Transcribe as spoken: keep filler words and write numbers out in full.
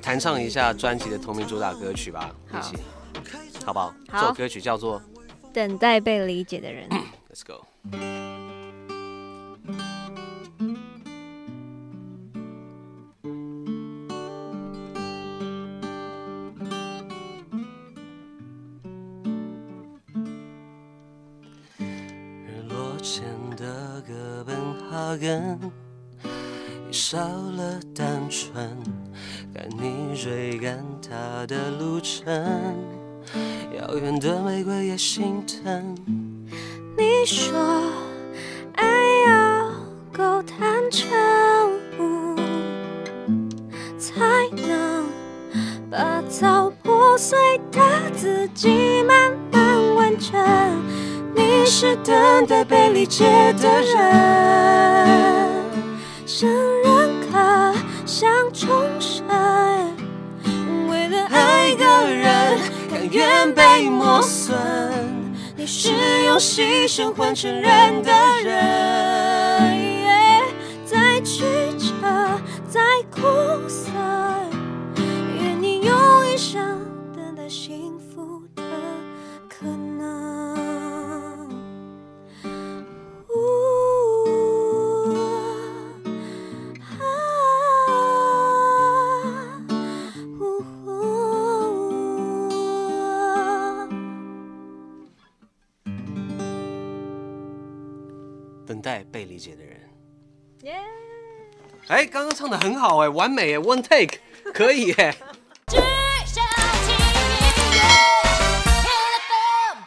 弹唱一下专辑的同名主打歌曲吧，一起，好不好？ 好， 这首歌曲叫做《 等待被理解的人》。 Let's go。日落前的哥本哈根。少了单纯，看你追赶他的路程，遥远的玫瑰也心疼。 你说爱要够坦诚，才能把早破碎的自己慢慢完成。你是等待被理解的人，想认可，想重生，为了爱个人，甘愿被磨损。你是用牺牲换承认的人， yeah, 再曲折，再苦涩，愿你用一生等待幸福的可能。 等待被理解的人。 耶！ 哎，刚刚唱得很好哎，完美哎 ，one take， 可以哎。